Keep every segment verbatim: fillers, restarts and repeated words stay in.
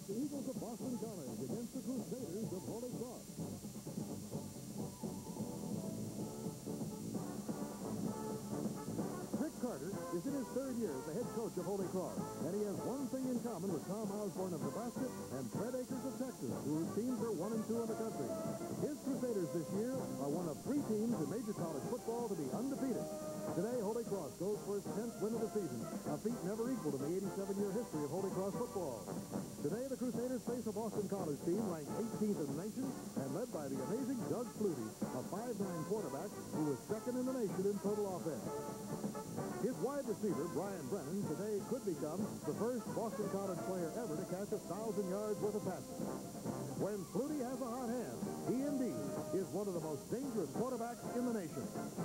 the Eagles of Boston College against the Crusaders of Holy Cross. Rick Carter is in his third year as the head coach of Holy Cross, and he has one thing in common with Tom Osborne of Nebraska and Fred Akers of Texas, whose teams are one and two in the country. His Crusaders this year are one of three teams in major college football to be undefeated. Today, Holy Cross goes for its tenth win of the season, a feat never equaled in the eighty-seven-year history of Holy Cross football. Today, the Crusaders face a Boston College team ranked eighteenth in the nation and led by the amazing Doug Flutie, a five nine quarterback who is second in the nation in total offense. His wide receiver, Brian Brennan, today could become the first Boston College player ever to catch a thousand yards worth of passes. When Flutie has a hot hand, he indeed is one of the most dangerous quarterbacks in the nation.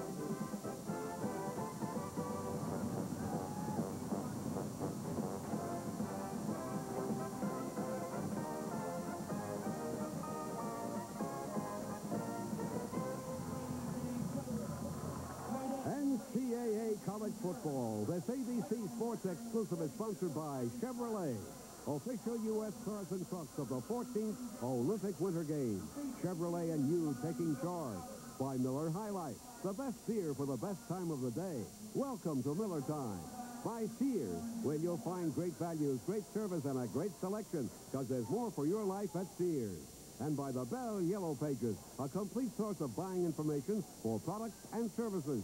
N C A A College Football. This A B C Sports exclusive is sponsored by Chevrolet, official U S cars and trucks of the fourteenth Olympic Winter Games. Chevrolet and you taking charge. By Miller High Life, the best beer for the best time of the day. Welcome to Miller Time. By Sears, where you'll find great values, great service, and a great selection, because there's more for your life at Sears. And by the Bell Yellow Pages, a complete source of buying information for products and services.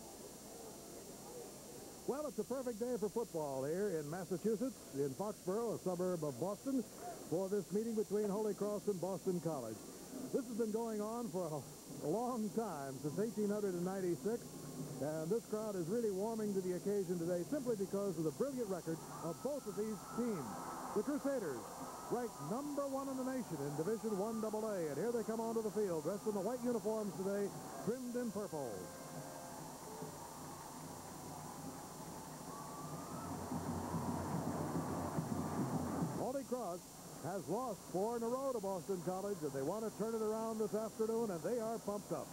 Well, it's a perfect day for football here in Massachusetts, in Foxboro, a suburb of Boston, for this meeting between Holy Cross and Boston College. This has been going on for a, a long time, since eighteen ninety-six, and this crowd is really warming to the occasion today simply because of the brilliant record of both of these teams. The Crusaders, ranked number one in the nation in Division one double A, and here they come onto the field, dressed in the white uniforms today, trimmed in purple. Holy Cross has lost four in a row to Boston College, and they want to turn it around this afternoon, and they are pumped up.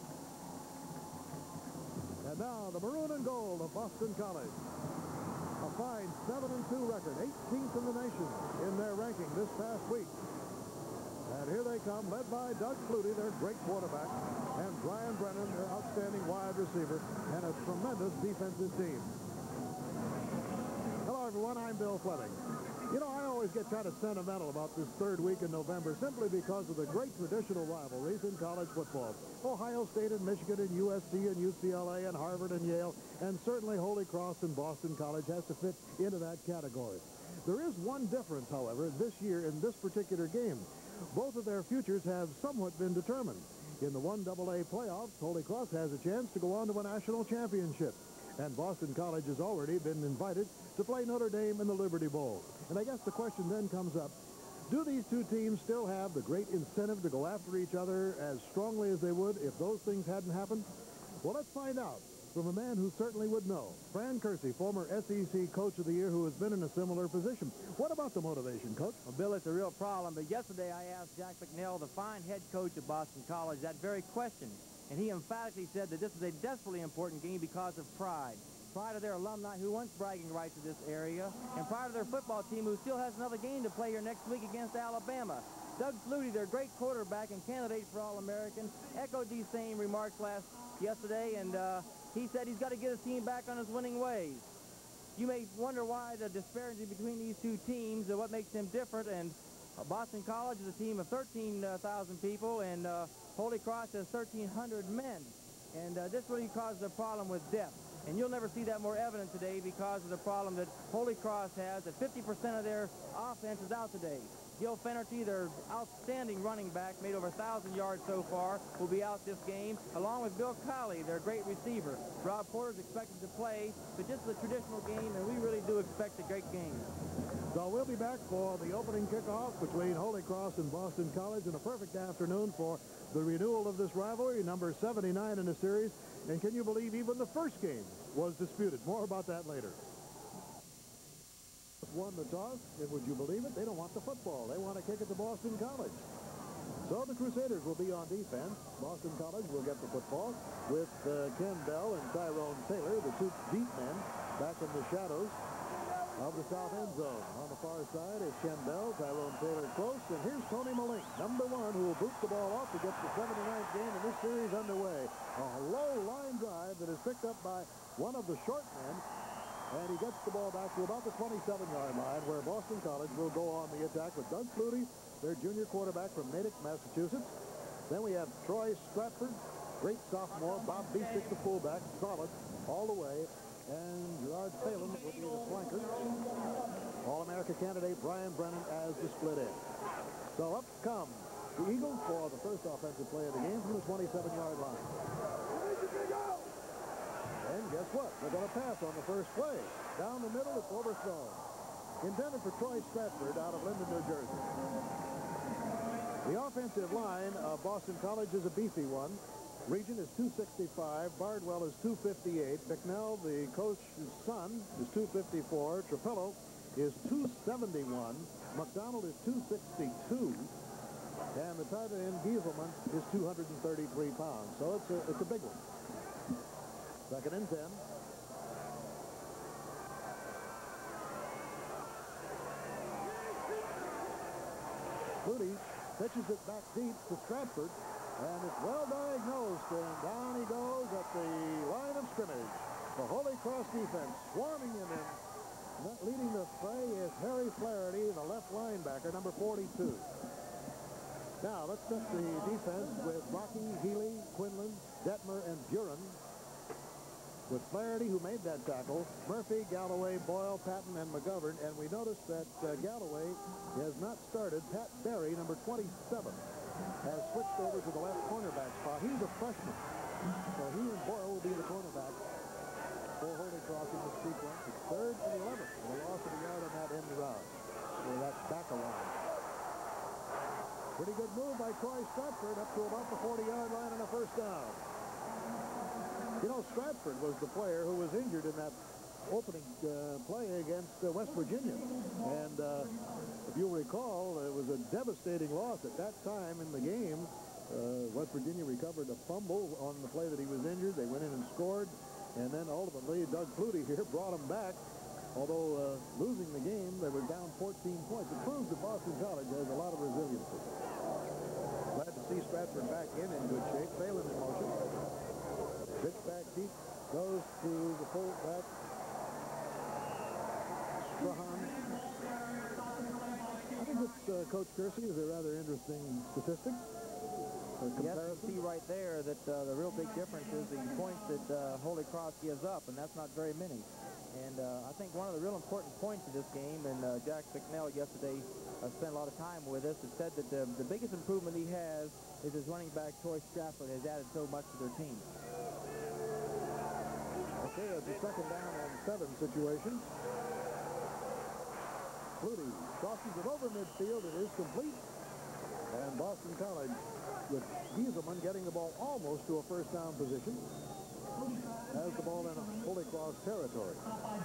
And now the maroon and gold of Boston College. A fine seven and two record, eighteenth in the nation in their ranking this past week. And here they come, led by Doug Flutie, their great quarterback, and Brian Brennan, their outstanding wide receiver, and a tremendous defensive team. Hello, everyone. I'm Bill Fleming. You know, I always get kind of sentimental about this third week in November simply because of the great traditional rivalries in college football. Ohio State and Michigan and U S C and U C L A and Harvard and Yale, and certainly Holy Cross and Boston College has to fit into that category. There is one difference, however, this year in this particular game. Both of their futures have somewhat been determined. In the one double A playoffs, Holy Cross has a chance to go on to a national championship. And Boston College has already been invited to play Notre Dame in the Liberty Bowl. And I guess the question then comes up, do these two teams still have the great incentive to go after each other as strongly as they would if those things hadn't happened? Well, let's find out from a man who certainly would know. Fran Kersey, former S E C Coach of the Year, who has been in a similar position. What about the motivation, Coach? Well, Bill, it's a real problem. But yesterday I asked Jack McNeil, the fine head coach of Boston College, that very question. And he emphatically said that this is a desperately important game because of pride. Pride of their alumni who wants bragging rights to this area, and pride of their football team who still has another game to play here next week against Alabama. Doug Flutie, their great quarterback and candidate for All-American, echoed these same remarks last yesterday, and uh, he said he's got to get his team back on his winning ways. You may wonder why the disparity between these two teams and what makes them different, and uh, Boston College is a team of thirteen thousand people, and uh, Holy Cross has thirteen hundred men, and uh, this really causes a problem with depth. And you'll never see that more evident today because of the problem that Holy Cross has, that fifty percent of their offense is out today. Gil Fenerty, their outstanding running back, made over one thousand yards so far, will be out this game, along with Bill Colley, their great receiver. Rob Porter's expected to play, but this is a traditional game, and we really do expect a great game. So we'll be back for the opening kickoff between Holy Cross and Boston College, and a perfect afternoon for the renewal of this rivalry, number seventy-nine in the series. And can you believe even the first game was disputed? More about that later. Won the toss, and would you believe it? They don't want the football. They want to kick it to Boston College. So the Crusaders will be on defense. Boston College will get the football with uh, Ken Bell and Tyrone Taylor, the two deep men, back in the shadows of the south end zone. On the far side is Shendell, Tyrone Taylor close, and here's Tony Malink, number one, who will boot the ball off to get the seventy-ninth game in this series underway. A low line drive that is picked up by one of the short men, and he gets the ball back to about the twenty-seven-yard line, where Boston College will go on the attack with Doug Flutie, their junior quarterback from Natick, Massachusetts. Then we have Troy Stratford, great sophomore, Bob Biestick, the fullback, solid all the way. And Gerard Phelan will be the flanker. All-America candidate Brian Brennan as the split end. So up come the Eagles for the first offensive play of the game from the twenty-seven-yard line. And guess what? They're going to pass on the first play. Down the middle, it's overthrown. Intended for Troy Stratford out of Linden, New Jersey. The offensive line of Boston College is a beefy one. Regent is two sixty-five. Bardwell is two fifty-eight. McNell, the coach's son, is two fifty-four. Trapello is two seventy-one. McDonald is two sixty-two. And the tight end, Gieselman, is two hundred thirty-three pounds. So it's a, it's a big one. Second and ten. Flutie pitches it back deep to Stratford. And it's well diagnosed, and down he goes at the line of scrimmage. The Holy Cross defense swarming him in. Leading the fray is Harry Flaherty, the left linebacker, number forty-two. Now, let's set the defense with Rocky, Healy, Quinlan, Detmer, and Buren. With Flaherty, who made that tackle, Murphy, Galloway, Boyle, Patton, and McGovern. And we noticed that uh, Galloway has not started. Pat Berry, number twenty-seven. Has switched over to the left cornerback spot. He's a freshman. So he and Boyle will be the cornerbacks for Holy Cross in the sequence. It's third and eleventh. And a loss of a yard on that end route. So that's back a line. Pretty good move by Troy Stratford up to about the forty-yard line and a first down. You know, Stratford was the player who was injured in that opening uh, play against uh, West Virginia. And uh, if you'll recall, it was a devastating loss at that time in the game. Uh, West Virginia recovered a fumble on the play that he was injured. They went in and scored. And then ultimately, Doug Flutie here brought him back. Although uh, losing the game, they were down fourteen points. It proves that Boston College has a lot of resiliency. Glad to see Stratford back in in good shape. Phelan in motion. Pitch back deep. Goes to the fullback. Strahan. I think this, uh, Coach Kersey, is a rather interesting statistic. Yes, you see right there that uh, the real big difference is the points that uh, Holy Cross gives up, and that's not very many. And uh, I think one of the real important points of this game, and uh, Jack McNell yesterday uh, spent a lot of time with us, has said that the, the biggest improvement he has is his running back, Troy Stratford, has added so much to their team. Okay, it's a second down and seven situation. Flutie crosses it over midfield. It is complete. And Boston College, with Gieselman getting the ball almost to a first down position, has the ball in Holy Cross territory.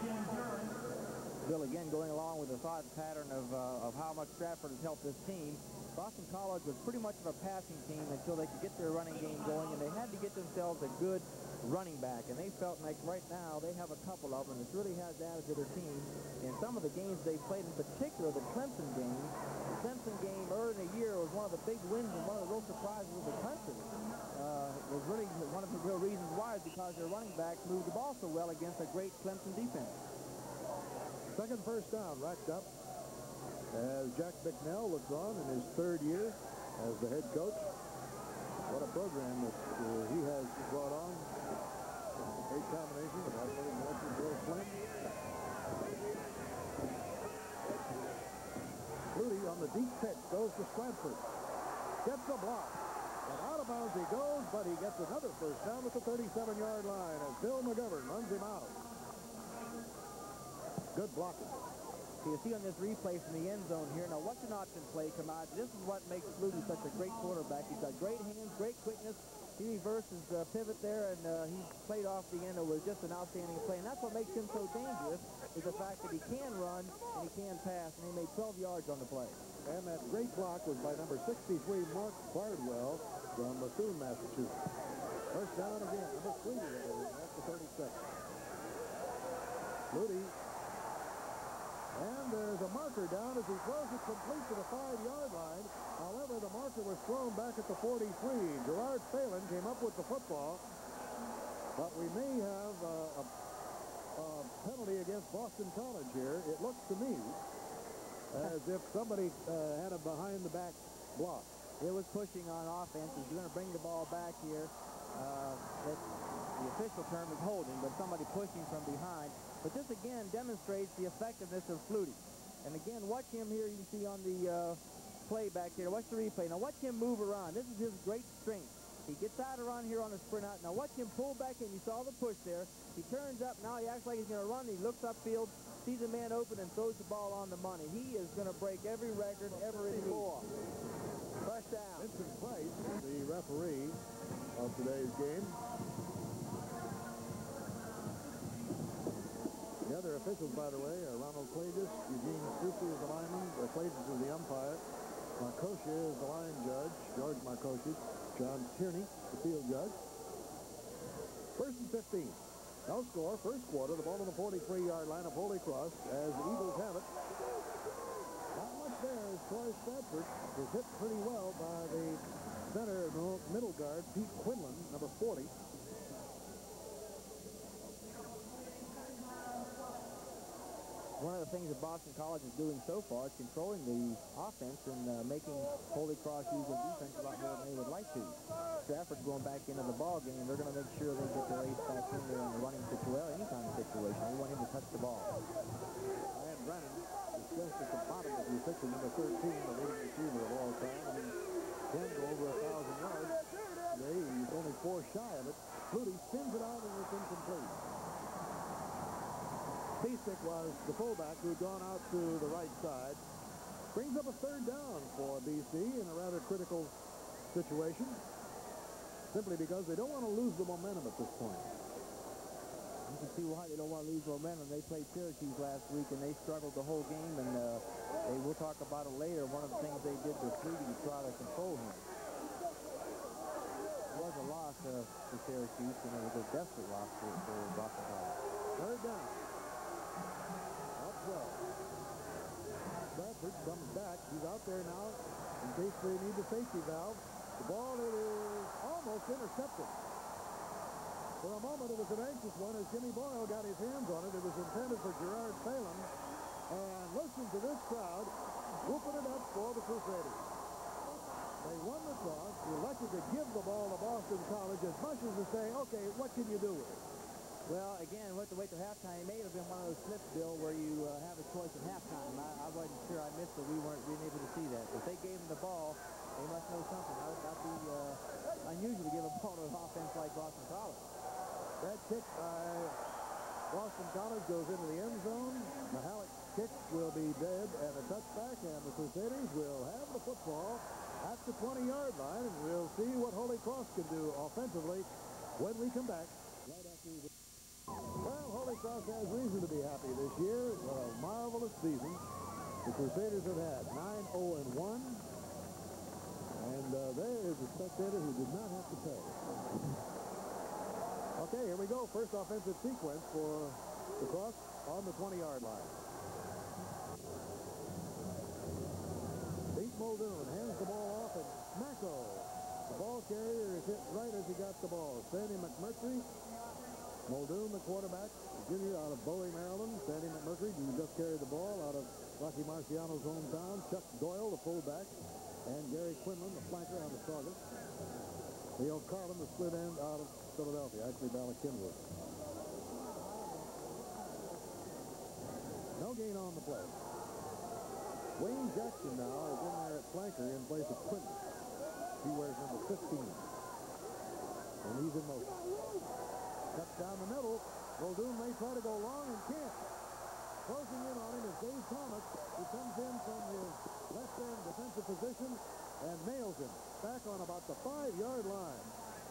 Bill, again, going along with the thought pattern of, uh, of how much Stratford has helped this team, Boston College was pretty much of a passing team until they could get their running game going, and they had to get themselves a good running back, and they felt like right now they have a couple of them, and this really has added to their team. In some of the games they played, in particular the Clemson game, the Clemson game early in the year was one of the big wins and one of the real surprises of the country. Uh, was really one of the real reasons why is because their running backs moved the ball so well against a great Clemson defense. Second first down racked up as Jack McNell looks on in his third year as the head coach. What a program that uh, he has brought on. Great combination of athletic director Bill Flynn. Flutie on the deep pitch goes to Stratford. Gets the block. And out of bounds he goes, but he gets another first down at the thirty-seven-yard line as Bill McGovern runs him out. Good blocking. So you see on this replay from the end zone here, now watch an option play come out. This is what makes Flutie such a great quarterback. He's got great hands, great quickness. He reverses the pivot there, and uh, he's played off the end. It was just an outstanding play, and that's what makes him so dangerous, is the fact that he can run and he can pass, and he made twelve yards on the play. And that great block was by number sixty-three, Mark Bardwell from Bethune, Massachusetts. First down again, number three, at the thirty-six. Flutie marker down as he throws it complete to the five-yard line. However, the marker was thrown back at the forty-three. Gerard Phelan came up with the football, but we may have uh, a, a penalty against Boston College here. It looks to me as if somebody uh, had a behind-the-back block. It was pushing on offense. He's going to bring the ball back here. Uh, that the official term is holding, but somebody pushing from behind. But this again demonstrates the effectiveness of Flutie. And again, watch him here. You can see on the uh, play back here. Watch the replay. Now watch him move around. This is his great strength. He gets out around here on a sprint out. Now watch him pull back in. You saw the push there. He turns up. Now he acts like he's going to run. He looks upfield, sees a man open, and throws the ball on the money. He is going to break every record ever in the league. First down. Vincent Price, the referee of today's game. The other officials, by the way, are Ronald Clagis, Eugene Sufi is the lineman, uh, Clagis is the umpire, Marcosia is the line judge, George Marcosia, John Tierney, the field judge. First and fifteen. No score, first quarter, the ball on the forty-three-yard line of Holy Cross as the Eagles have it. Not much there as Troy Stadford was hit pretty well by the center middle guard, Pete Quinlan, number forty. One of the things that Boston College is doing so far is controlling the offense and uh, making Holy Cross use their defense a lot more than they would like to. Stafford's going back into the ball game. They're going to make sure they get their ace back in there in the running situation, any kind of situation. They want him to touch the ball. Ryan Brennan is just at the bottom of the picture, number thirteen, the leading receiver of all time. I mean, can go over a thousand yards. Today, he's only four shy of it. Flutie spins it out and it's incomplete. Basic was the fullback who'd gone out to the right side. Brings up a third down for B C in a rather critical situation, simply because they don't want to lose the momentum at this point. You can see why they don't want to lose momentum. They played Syracuse last week, and they struggled the whole game, and uh, they will talk about it later. One of the things they did was Flutie to try to control him. It was a loss uh, for Syracuse, and it was a desperate loss for, for Boston College. Third down. Out twelve. Bradford comes back. He's out there now in case they need the safety valve. The ball is almost intercepted. For a moment, it was an anxious one as Jimmy Boyle got his hands on it. It was intended for Gerard Phelan. And listen to this crowd whooping it up for the Crusaders. They won the toss, elected to give the ball to Boston College as much as to say, okay, what can you do with it? Well, again, we'll have to wait till halftime. It may have been one of those flips, Bill, where you uh, have a choice at halftime. I, I wasn't sure. I missed it. We weren't being able to see that. If they gave them the ball, they must know something. That would be uh, unusual to give a ball to an offense like Boston College. That kick by Boston College goes into the end zone. Mihalik's kick will be dead and a touchback, and the Crusaders will have the football at the twenty-yard line, and we'll see what Holy Cross can do offensively when we come back right after the... Well, Holy Cross has reason to be happy this year. What a marvelous season the Crusaders have had. nine oh and one. And uh, there is a spectator who did not have to pay. Okay, here we go. First offensive sequence for the Cross on the twenty-yard line. Pete Muldoon hands the ball off, and Smacko, the ball carrier, is hit right as he got the ball. Sandy McMurtry. Muldoon, the quarterback, junior out of Bowie, Maryland. Sandy McMurtry, who just carried the ball out of Rocky Marciano's hometown. Chuck Doyle, the fullback, and Gary Quinlan, the flanker, out of Saugus. Leo Carlin, the split end, out of Philadelphia, actually Bala Kinwood. No gain on the play. Wayne Jackson now is in there at flanker in place of Quinlan. He wears number fifteen. And he's in motion. Cuts down the middle. Muldoon may try to go long and can't. Closing in on him is Dave Thomas, who comes in from his left end defensive position and nails him back on about the five-yard line.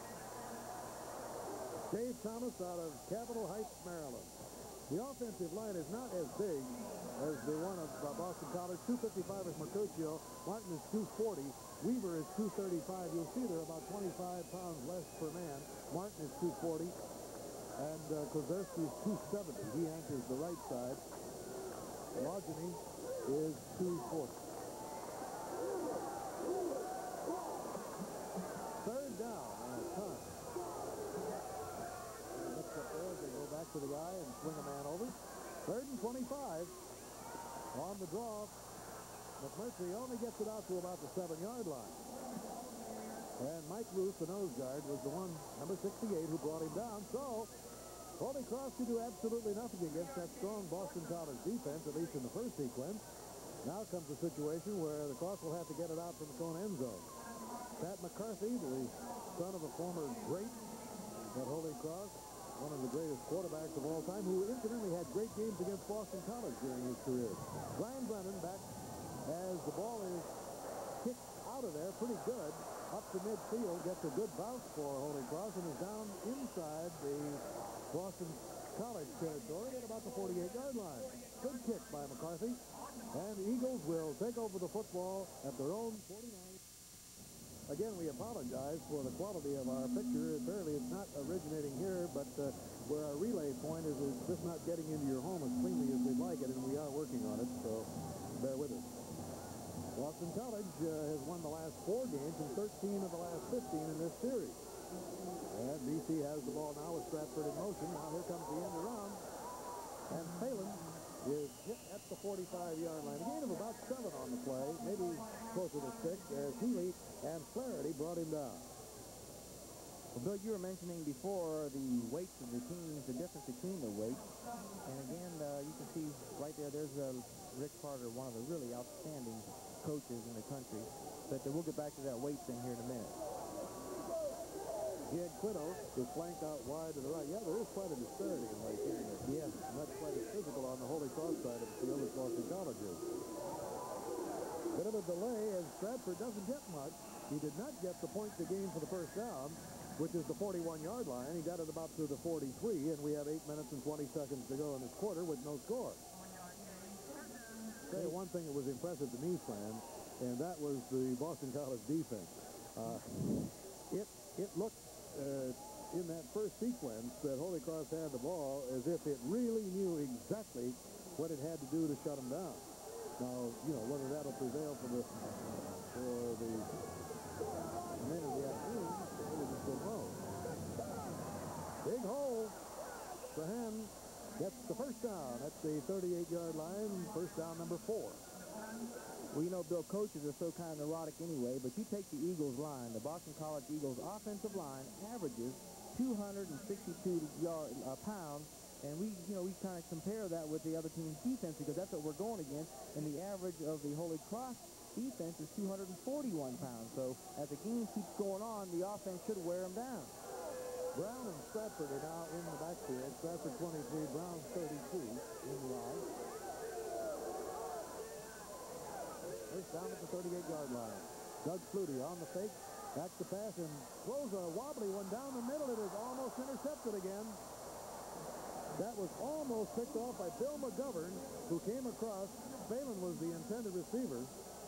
Dave Thomas out of Capitol Heights, Maryland. The offensive line is not as big as the one of uh, Boston College. two fifty-five is Mercutio. Martin is two forty. Weaver is two thirty-five. You'll see they're about twenty-five pounds less per man. Martin is two forty. And uh, Kozerski is two seventy. He anchors the right side. Logeny is two forty. Third down and a ton. Looks up there as they go back to the guy and swing a man over. Third and twenty-five. On the draw, McMurtry only gets it out to about the seven-yard line. And Mike Ruth, the nose guard, was the one, number sixty-eight, who brought him down. So, Holy Cross could do absolutely nothing against that strong Boston College defense, at least in the first sequence. Now comes a situation where the Cross will have to get it out from its own end zone. Pat McCarthy, the son of a former great at Holy Cross, one of the greatest quarterbacks of all time, who incidentally had great games against Boston College during his career. Brian Brennan back as the ball is kicked out of there pretty good. Up to midfield, gets a good bounce for Holy Cross and is down inside the Boston College territory at about the forty-eight-yard line. Good kick by McCarthy. And the Eagles will take over the football at their own forty-nine. Again, we apologize for the quality of our picture. Apparently, it's not originating here, but uh, where our relay point is, it's just not getting into your home as cleanly as we'd like it, and we are working on it, so bear with us. Boston College uh, has won the last four games and thirteen of the last fifteen in this series. And B C has the ball now with Stratford in motion. Now here comes the end around. And Phelan is hit at the forty-five-yard line. A gain of about seven on the play, maybe closer to six, as Healy and Flaherty brought him down. Well, Bill, you were mentioning before the weights of the teams, the difference between the weights. And again, uh, you can see right there, there's uh, Rick Carter, one of the really outstanding coaches in the country. But uh, we'll get back to that weight thing here in a minute. He had Quito is flanked out wide to the right. Yeah, there is quite a disparity in weight, isn't there? Yeah. Not quite as physical on the Holy Cross side of the field as Boston College is. Bit of a delay as Stratford doesn't get much. He did not get the point to gain for the first down, which is the forty-one-yard line. He got it about to the forty-three, and we have eight minutes and twenty seconds to go in this quarter with no score. Say one thing that was impressive to me, Fran, and that was the Boston College defense. Uh, it it looked uh, in that first sequence that Holy Cross had the ball as if it really knew exactly what it had to do to shut them down. Now, you know, whether that'll prevail for the for the remainder of the afternoon, we just don't know. Big hole. Strahan gets the first down at the thirty-eight-yard line, first down number four. Well, you know, Bill, coaches are so kind of neurotic anyway, but you take the Eagles line, the Boston College Eagles offensive line averages two hundred sixty-two yard, uh, pounds, and we, you know, we kind of compare that with the other team's defense because that's what we're going against, and the average of the Holy Cross defense is two hundred forty-one pounds. So as the game keeps going on, the offense should wear them down. Brown and Stratford are now in the backfield. Stratford twenty-three, Brown thirty-two in the line. First down at the thirty-eight-yard line. Doug Flutie on the fake. Back to pass and throws a wobbly one down the middle. It is almost intercepted again. That was almost picked off by Bill McGovern, who came across. Phelan was the intended receiver.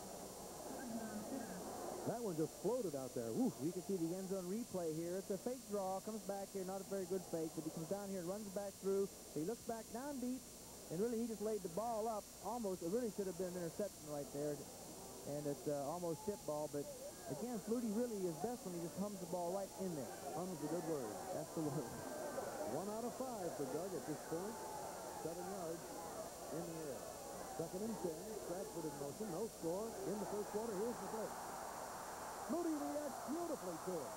That one just floated out there. Woo. You can see the end zone replay here. It's a fake draw. Comes back here. Not a very good fake, but he comes down here and runs back through. He looks back down deep. And really, he just laid the ball up. Almost, it really should have been an interception right there. And it's uh, almost tip ball. But, again, Flutie really is best when he just hums the ball right in there. Hum's a good word. That's the word. One out of five for Doug at this point. Seven yards in the air. Second and ten. Stratford in motion. No score in the first quarter. Here's the play. Flutie reacts beautifully to it.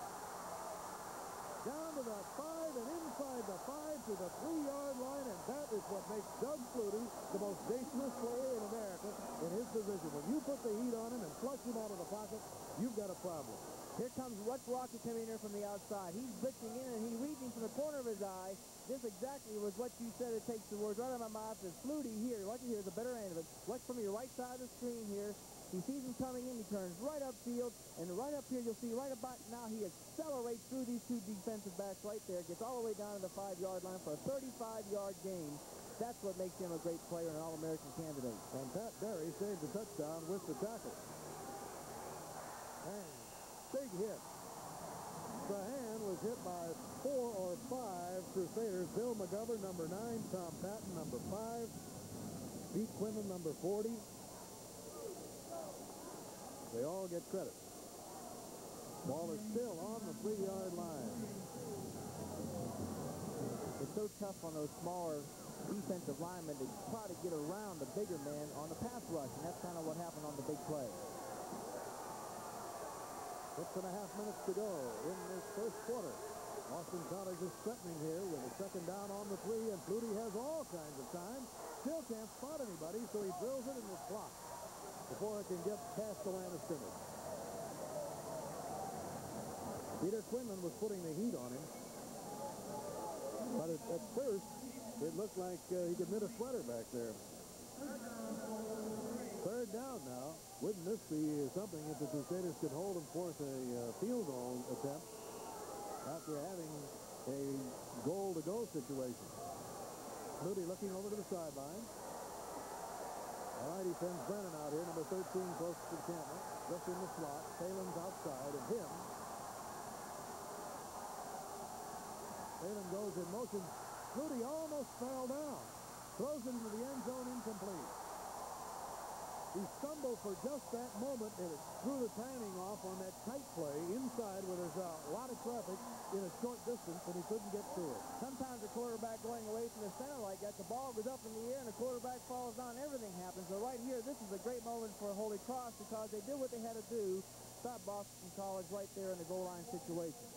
Down to the five and inside the five to the three-yard line, and that is what makes Doug Flutie the most dangerous player in America in his position. When you put the heat on him and flush him out of the pocket, you've got a problem. Here comes Russ Rocky coming in here from the outside. He's blitzing in, and he's reaching from the corner of his eye. This exactly was what you said. It takes the words right out of my mouth. It's Flutie here. Watch it here. The better end of it. Watch from your right side of the screen here. He sees him coming in. He turns right upfield. And right up here, you'll see right about now he accelerates through these two defensive backs right there. Gets all the way down to the five-yard line for a thirty-five-yard gain. That's what makes him a great player and an All-American candidate. And Pat Berry saved the touchdown with the tackle. And big hit. Strahan was hit by four or five Crusaders. Bill McGovern, number nine. Tom Patton, number five. Pete Quinlan, number forty. They all get credit. Ball is still on the three-yard line. It's so tough on those smaller defensive linemen to try to get around the bigger man on the pass rush, and that's kind of what happened on the big play. Six and a half minutes to go in this first quarter. Boston College is threatening here with a second down on the three, and Flutie has all kinds of time. Still can't spot anybody, so he drills it and it's blocked before it can get past the line of scrimmage. Peter Quinlan was putting the heat on him, but at, at first it looked like uh, he could knit a sweater back there. Third down now. Wouldn't this be something if the Crusaders could hold and force a uh, field goal attempt after having a goal-to-go situation? Flutie looking over to the sideline. All right, he sends Brennan out here, number thirteen, close to the camera, just in the slot. Phelan's outside of him. Phelan goes in motion. Flutie almost fell down. Throws it into the end zone, incomplete. He stumbled for just that moment, and it threw the timing off on that tight play inside where there's a lot of traffic in a short distance, and he couldn't get through it. Sometimes a quarterback going away from the center like that, the ball goes up in the air and the quarterback falls down, everything happens. But right here, this is a great moment for Holy Cross because they did what they had to do, stop Boston College right there in the goal line situation.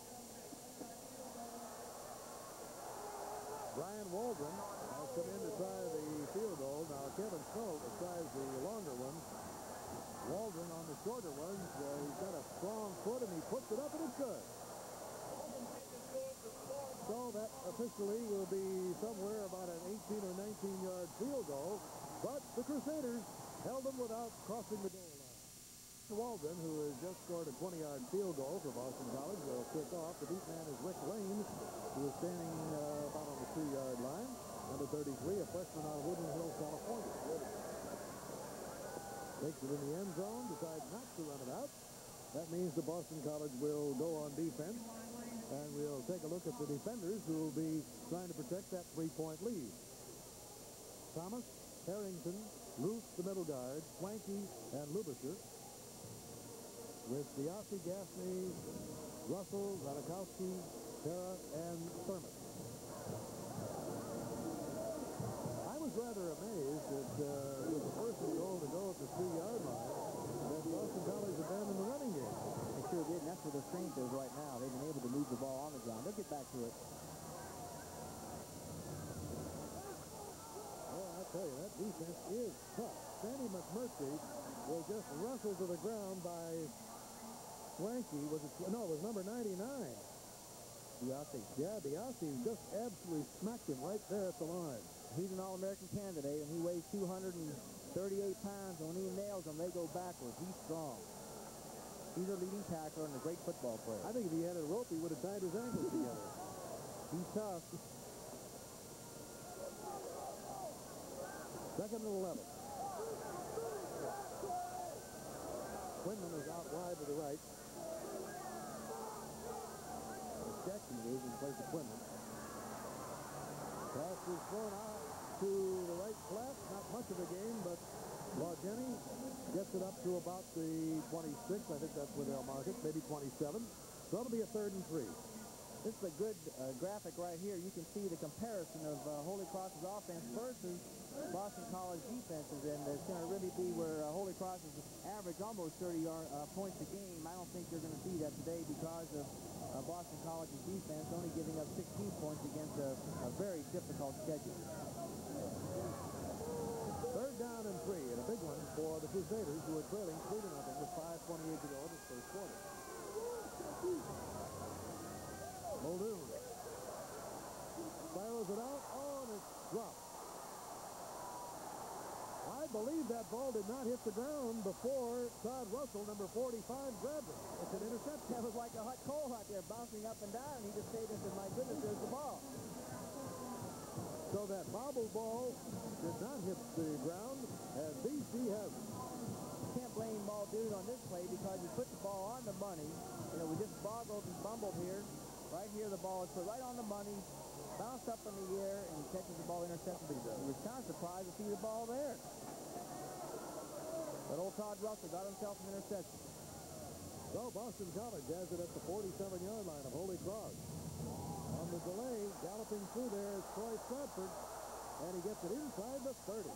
Brian Waldron has come in to try the field goal. Now Kevin Snow tries the longer one. Waldron on the shorter ones. Uh, he's got a strong foot and he puts it up and it's good. So that officially will be somewhere about an eighteen or nineteen yard field goal. But the Crusaders held them without crossing the goal line. Waldron, who has just scored a twenty yard field goal for Boston College, will kick off. The deep man is Rick Lane, who is standing uh, about on the two yard line. Number thirty-three, a freshman out of Woodland Hills, California. Takes it in the end zone, decides not to run it out. That means the Boston College will go on defense, and we'll take a look at the defenders who will be trying to protect that three-point lead. Thomas, Harrington, Luce, the middle guard, Swanky, and Lubisher. With Diassi, Gaffney, Russell, Radikowski, Terra, and Thurman. I was rather amazed that uh, with the first and goal to go at the three yard line, that Boston College abandoned the running game. They sure did, and that's where their strength is right now. They've been able to move the ball on the ground. They'll get back to it. Well, I tell you, that defense is tough. Sandy McMurtry was just wrestled to the ground by Swanky. Was it? No, it was number ninety-nine. Diassi. Yeah, Diassi just absolutely smacked him right there at the line. He's an All-American candidate, and he weighs two hundred thirty-eight pounds. And when he nails them, they go backwards. He's strong. He's a leading tackler and a great football player. I think if he had a rope, he would have tied his ankles together. He's tough. Second and eleven. Quinlan is out wide to the right. Jackson is in place of Quinlan. Pass is thrown out to the right flat. Not much of a gain, but Jenny gets it up to about the twenty-six. I think that's where they'll mark it. Maybe twenty-seven. So it'll be a third and three. This is a good uh, graphic right here. You can see the comparison of uh, Holy Cross's offense versus Boston College defenses, and it's going to really be where uh, Holy Cross is average almost thirty yard, uh, points a game. I don't think you're going to see that today because of uh, Boston College's defense only giving up sixteen points against a, a very difficult schedule. Third down and three, and a big one for the Crusaders, who are trailing three to nothing with five twenty-eight to go in this first quarter. Muldoon fires it out. Oh, and it's dropped. I believe that ball did not hit the ground before Todd Russell, number forty-five, grabbed it. It's an interception. That was like a hot coal out there bouncing up and down, and he just stayed and said, my goodness, there's the ball. So that bobble ball did not hit the ground, and B C has it. You can't blame Muldoon on this play because he put the ball on the money. You know, we just boggled and bumbled here. Right here, the ball is put right on the money. bounced up in the air and he catches the ball intercepted, but he was kind of surprised to see the ball there. But old Todd Russell got himself an interception. So Boston College has it at the forty-seven-yard line of Holy Cross. On the delay, galloping through there is Troy Stratford, and he gets it inside the thirty.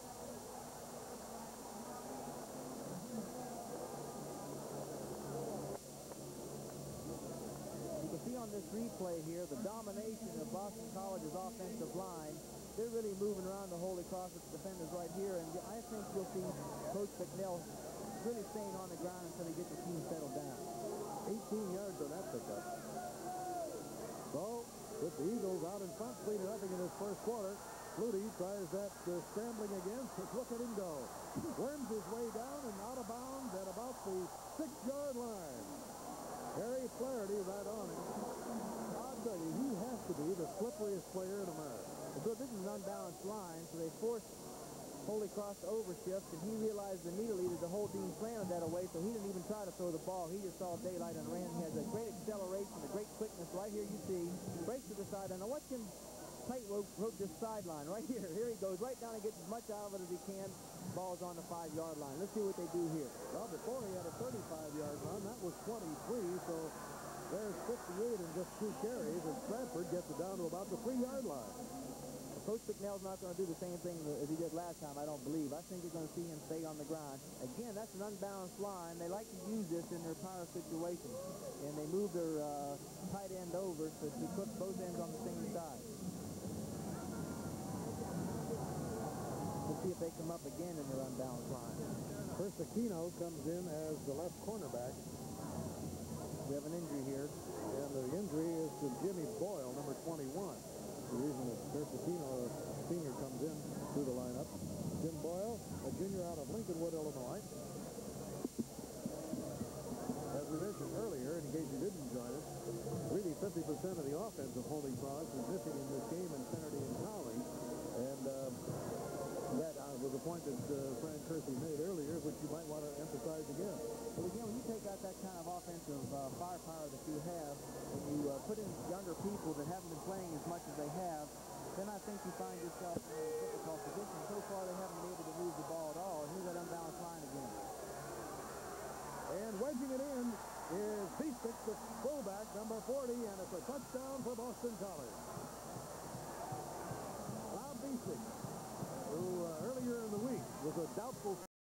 You can see on this replay here the domination of Boston College's offensive line. They're really moving around the Holy Cross with the defenders right here, and I think you'll see Coach McNeil really staying on the ground until he gets the team settled down. eighteen yards on that pickup. So, with the Eagles out in front, three to nothing in this first quarter, Flutie tries that uh, scrambling again. Look at him go. Worms his way down and out of bounds at about the six-yard line. Harry Flaherty right on him. I'll tell you, he has to be the slipperiest player in America. So this is an unbalanced line, so they forced Holy Cross to overshift, and he realized immediately that the whole team slanted that away, so he didn't even try to throw the ball. He just saw daylight and ran. He has a great acceleration, a great quickness. Right here you see. Breaks to the sideline. Now watch him tightrope rope this sideline right here. Here he goes right down and gets as much out of it as he can. Ball's on the five-yard line. Let's see what they do here. Well, before he had a thirty-five-yard run. That was twenty-three, so there's fifty-eight in just two carries, and Stratford gets it down to about the three-yard line. Coach McNeil's not going to do the same thing as he did last time, I don't believe. I think you're going to see him stay on the ground. Again, that's an unbalanced line. They like to use this in their power situations, and they move their uh, tight end over to, to put both ends on the same side. Let's see if they come up again in their unbalanced line. First, Aquino comes in as the left cornerback. We have an injury here. And the injury is to Jimmy Boyle, number twenty-one. The reason that Aquino, senior, comes in through the lineup. Jim Boyle, a junior out of Lincolnwood, Illinois. As we mentioned earlier, in case you didn't join us, really fifty percent of the offense of Holy Cross is missing in this game in Kennedy and Cowley. And uh, that uh, was a point that uh, Frank Kersey made earlier, which you might want to emphasize again. But again, when you take out that kind of offensive uh, firepower that you have, and you uh, put in younger people that haven't been playing as much as they have, then I think you find yourself in a difficult position. So far, they haven't been able to move the ball at all, and here's that unbalanced line again. And wedging it in is Beastick, the fullback, number forty, and it's a touchdown for Boston College. Bob Beastick, who uh, earlier in the week was a doubtful